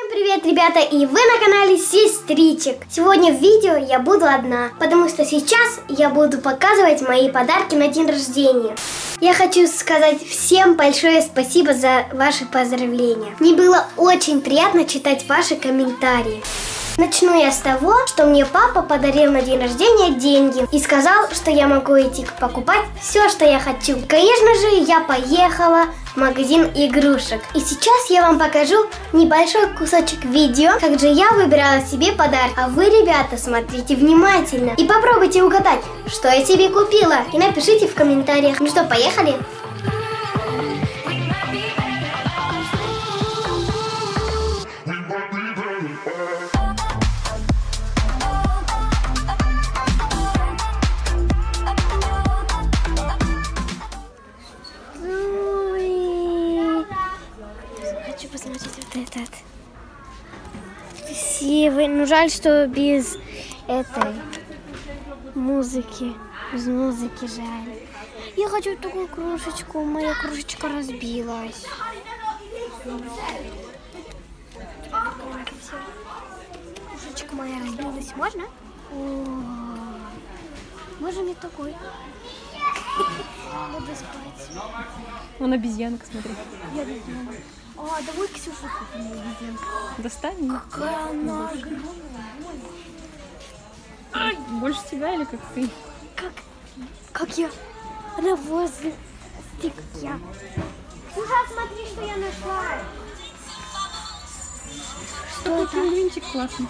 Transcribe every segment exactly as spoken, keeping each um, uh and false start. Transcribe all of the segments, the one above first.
Привет, ребята, и вы на канале Сестричек. Сегодня в видео я буду одна, потому что сейчас я буду показывать мои подарки на день рождения. Я хочу сказать всем большое спасибо за ваши поздравления. Мне было очень приятно читать ваши комментарии. Начну я с того, что мне папа подарил на день рождения деньги и сказал, что я могу идти покупать все, что я хочу. Конечно же, я поехала в магазин игрушек. И сейчас я вам покажу небольшой кусочек видео, как же я выбирала себе подарок. А вы, ребята, смотрите внимательно и попробуйте угадать, что я себе купила. И напишите в комментариях. Ну что, поехали? Посмотрите вот этот красивый. Ну жаль, что без этой музыки. Без музыки жаль. Я хочу такую кружечку. Моя кружечка разбилась. Кружечка моя разбилась. Можно? О-о-о. Можно мне такой? Буду спать. Вон обезьянка, смотри. Я обезьянка. А, давай Ксюшу купим обезьянку. Достань. Какая она огромная. Больше тебя или как ты? Как, как я? Она возле, как я. Ксюша, смотри, что я нашла. Что Такой это? пингвинчик классный.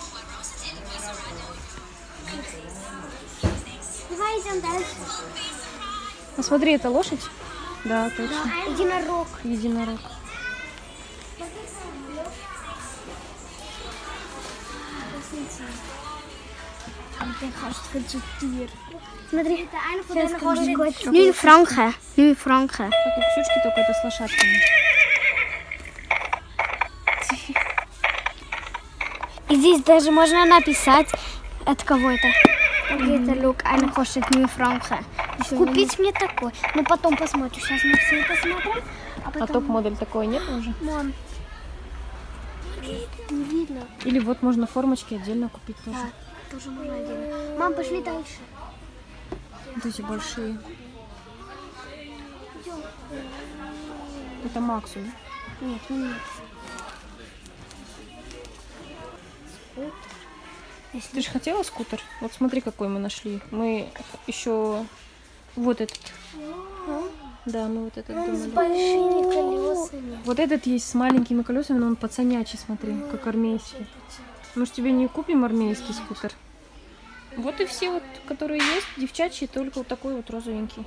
Давай идем дальше. Посмотри, это лошадь? Да, точно. Да, единорог. Единорог. Смотри, Сейчас скажу. Нюй франка. Нюй франка. Как у Ксюшки, только это с лошадками. И здесь даже можно написать от кого-то. Где-то лук, она хочет Нюй франка. Купить мне такой. Но потом посмотрю. Сейчас мы все посмотрим. А, потом... А топ-модель такой нет уже? Мам. Не видно. Или вот можно формочки отдельно купить тоже. Да, тоже можно отдельно. Мам, пошли дальше. Вот эти большие. Это Максу, да? Нет, ну нет. Ты же хотела скутер? Вот смотри, какой мы нашли. Мы еще вот этот. Да, ну вот этот. Он с большими колесами. Вот этот есть с маленькими колесами, но он пацанячий, смотри, как армейский. Может, тебе не купим армейский скутер? Вот и все, вот, которые есть, девчачьи, только вот такой вот розовенький.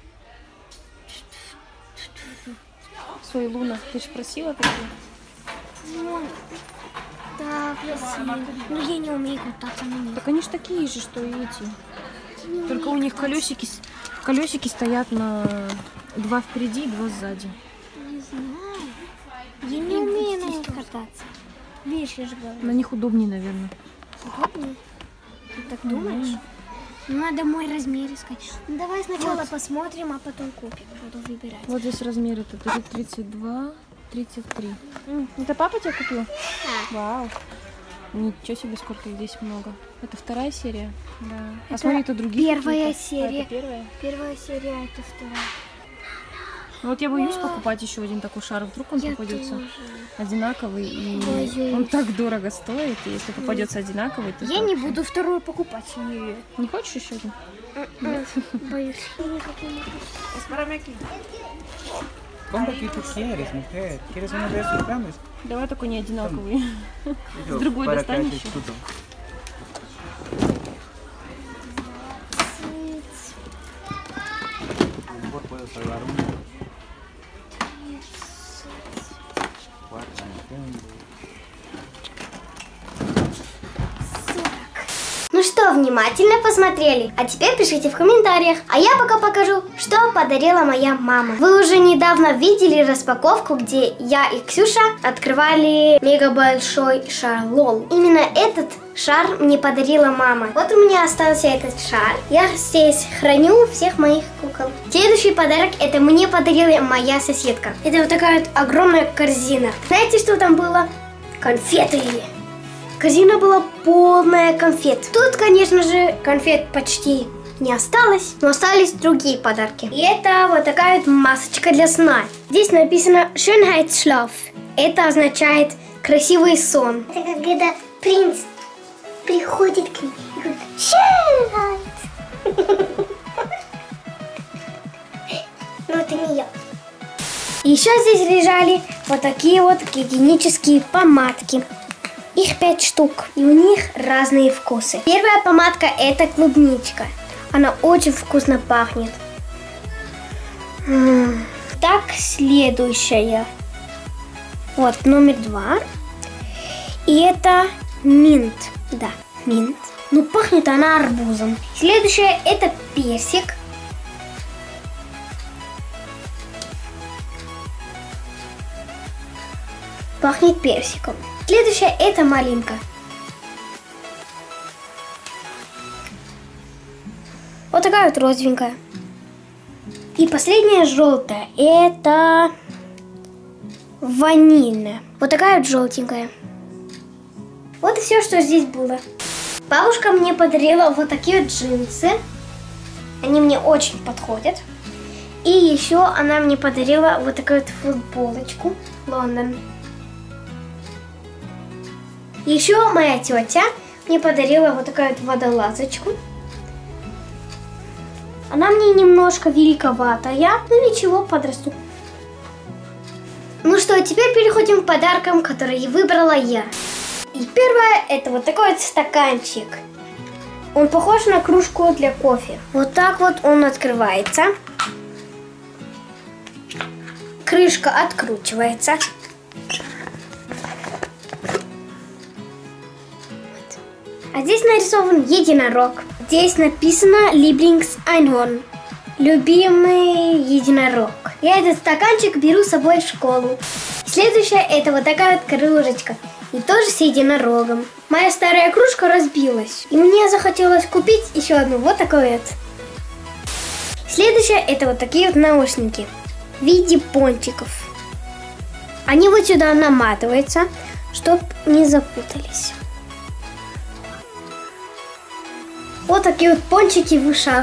Свой Луна. Ты же просила такие? Да, красиво. Но я не умею кататься на них. Так они же такие же, что и эти. Только у них колесики, колесики стоят на два впереди и два сзади. Не знаю. Я не умею на них кататься. Видишь, я же говорю. На них удобнее, наверное. Удобнее? Ты так думаешь? Ну, надо мой размер искать. Ну, давай сначала вот посмотрим, а потом купим. Буду выбирать. Вот здесь размер это тридцать два, тридцать три. Это папа тебе купил? Да. Вау. Ничего себе, сколько их здесь много. Это вторая серия? Да. Это А смотри, это другие. первая какие-то. серия. А, это первая? Первая серия, это вторая. Ну вот я боюсь Вау. покупать еще один такой шар. Вдруг он Я попадется тоже. одинаковый. И Боюсь. он так дорого стоит. И если попадется одинаковый, то Я так. не буду вторую покупать. Не, Не хочешь еще один? боюсь. Я никак не могу. Compra que tu quieres, mujer. ¿Quieres uno de esos grandes? Давай такой не одинаковый. Yo, С другой para достань que еще. disfruto. A lo mejor puedo salvar uno. Cuatro, entiendo. Ну что, внимательно посмотрели? А теперь пишите в комментариях. А я пока покажу, что подарила моя мама. Вы уже недавно видели распаковку, где я и Ксюша открывали мега большой шар лол. Именно этот шар мне подарила мама. Вот у меня остался этот шар. Я здесь храню всех моих кукол. Следующий подарок это мне подарила моя соседка. Это вот такая вот огромная корзина. Знаете, что там было? конфеты. Корзина была полная конфет. Тут, конечно же, конфет почти не осталось, но остались другие подарки. И это вот такая вот масочка для сна. Здесь написано Schönheitsschlaf. Это означает красивый сон. Это как когда принц приходит к ней и говорит: Schönheit. Ну это не я. Еще здесь лежали вот такие вот гигиенические помадки. Их пять штук, и у них разные вкусы. Первая помадка — это клубничка. Она очень вкусно пахнет. М-м. Так, следующая. Вот, номер два. И это минт. Да, минт. Ну, пахнет она арбузом. Следующая — это персик. Пахнет персиком. Следующая — это малинка. Вот такая вот розовенькая. И последняя желтая — это ванильная. Вот такая вот желтенькая. Вот и все, что здесь было. Бабушка мне подарила вот такие вот джинсы. Они мне очень подходят. И еще она мне подарила вот такую вот футболочку Лондон. Еще моя тетя мне подарила вот такую вот водолазочку. Она мне немножко великоватая, но ничего, подрасту. Ну что, теперь переходим к подаркам, которые выбрала я. И первое — это вот такой вот стаканчик. Он похож на кружку для кофе. Вот так вот он открывается. Крышка откручивается. А здесь нарисован единорог. Здесь написано Lieblingseinhorn. Любимый единорог. Я этот стаканчик беру с собой в школу. Следующая — это вот такая вот кружечка. И тоже с единорогом. Моя старая кружка разбилась. И мне захотелось купить еще одну вот такую вот. Следующее — это вот такие вот наушники в виде пончиков. Они вот сюда наматываются, чтобы не запутались. Вот такие вот пончики в ушах.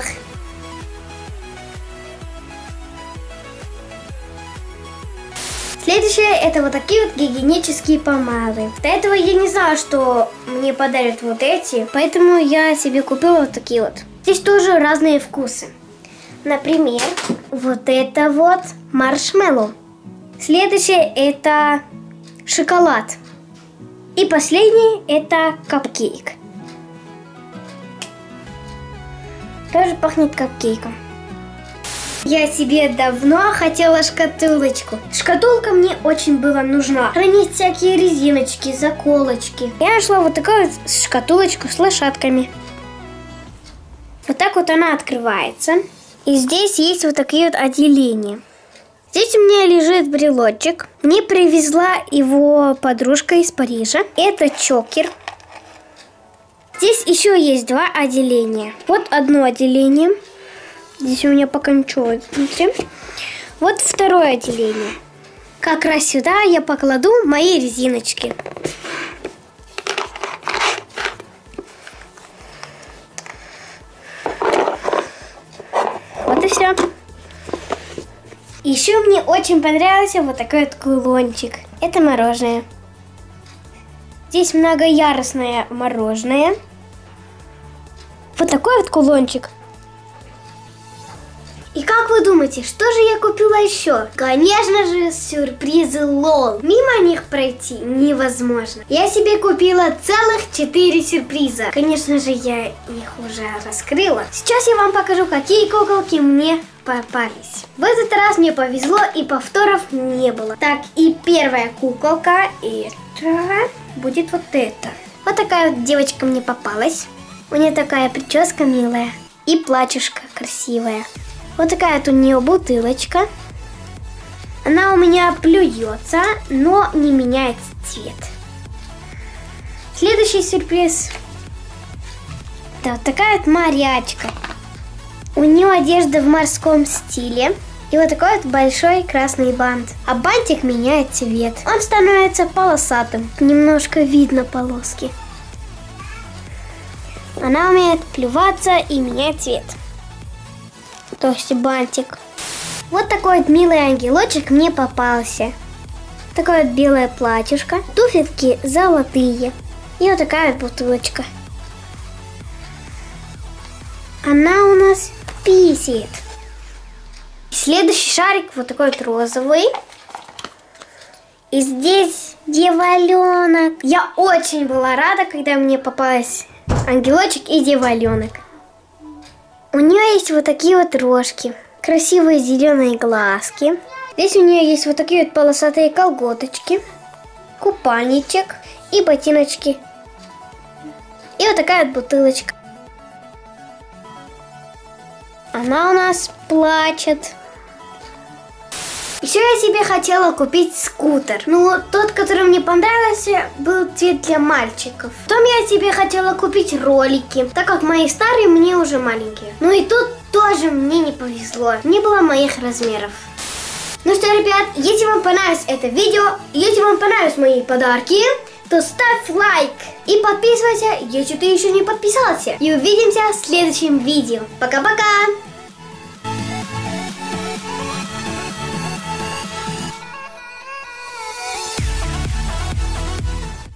Следующее — это вот такие вот гигиенические помады. До этого я не знала, что мне подарят вот эти, поэтому я себе купила вот такие вот. Здесь тоже разные вкусы. Например, вот это вот маршмеллоу. Следующее — это шоколад. И последний — это капкейк. Тоже пахнет капкейком. Я себе давно хотела шкатулочку. Шкатулка мне очень была нужна. Хранить всякие резиночки, заколочки. Я нашла вот такую вот шкатулочку с лошадками. Вот так вот она открывается. И здесь есть вот такие вот отделения. Здесь у меня лежит брелочек. Мне привезла его подружка из Парижа. Это чокер. Здесь еще есть два отделения. Вот одно отделение. Здесь у меня пока ничего внутри. Вот второе отделение. Как раз сюда я покладу мои резиночки. Вот и все. Еще мне очень понравился вот такой вот кулончик. Это мороженое. Здесь многоярусное мороженое. Вот такой вот кулончик. И как вы думаете, что же я купила еще? Конечно же, сюрпризы лол. Мимо них пройти невозможно. Я себе купила целых четыре сюрприза. Конечно же, я их уже раскрыла. Сейчас я вам покажу, какие куколки мне попались. В этот раз мне повезло, и повторов не было. Так, и первая куколка, это будет вот это. Вот такая вот девочка мне попалась. У нее такая прическа милая и платьишко красивое. Вот такая вот у нее бутылочка. Она у меня плюется, но не меняет цвет. Следующий сюрприз. Это вот такая вот морячка. У нее одежда в морском стиле. И вот такой вот большой красный бант. А бантик меняет цвет. Он становится полосатым. Немножко видно полоски. Она умеет плюваться и менять цвет. То есть бантик. Вот такой вот милый ангелочек мне попался. Такое вот белое платьюшко. Туфельки золотые. И вот такая вот бутылочка. Она у нас писает. Следующий шарик вот такой вот розовый. И здесь дьяволенок. Я очень была рада, когда мне попалась ангелочек и дьяволенок. У нее есть вот такие вот рожки. Красивые зеленые глазки. Здесь у нее есть вот такие вот полосатые колготочки. Купальничек и ботиночки. И вот такая вот бутылочка. Она у нас плачет. Еще я себе хотела купить скутер. Ну, тот, который мне понравился, был цвет для мальчиков. Потом я себе хотела купить ролики, так как мои старые мне уже маленькие. Ну и тут тоже мне не повезло. Не было моих размеров. Ну что, ребят, если вам понравилось это видео, если вам понравились мои подарки, то ставь лайк и подписывайся, если ты еще не подписался. И увидимся в следующем видео. Пока-пока!